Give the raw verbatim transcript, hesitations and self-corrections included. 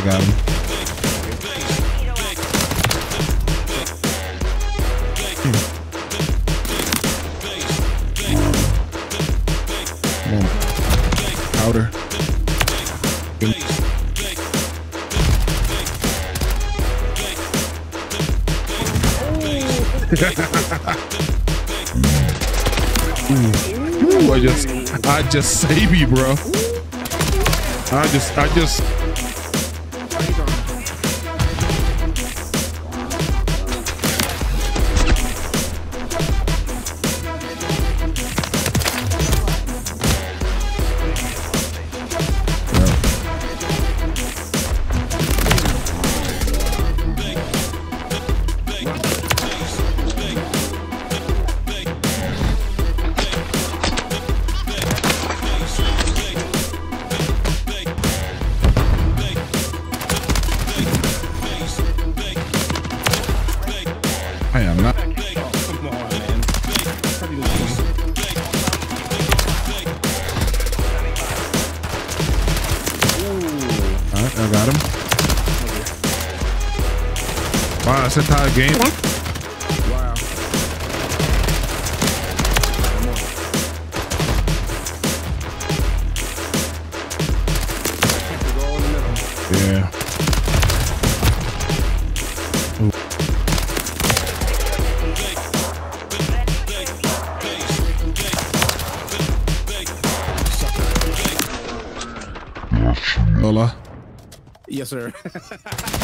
got him. Come on. Powder. Ooh, I just, I just save you, bro. I just, I just. I am not. Come on, man. All right, I got him. Wow, that's a tie game. Wow. Yeah. Ooh. Lola. Yes, sir.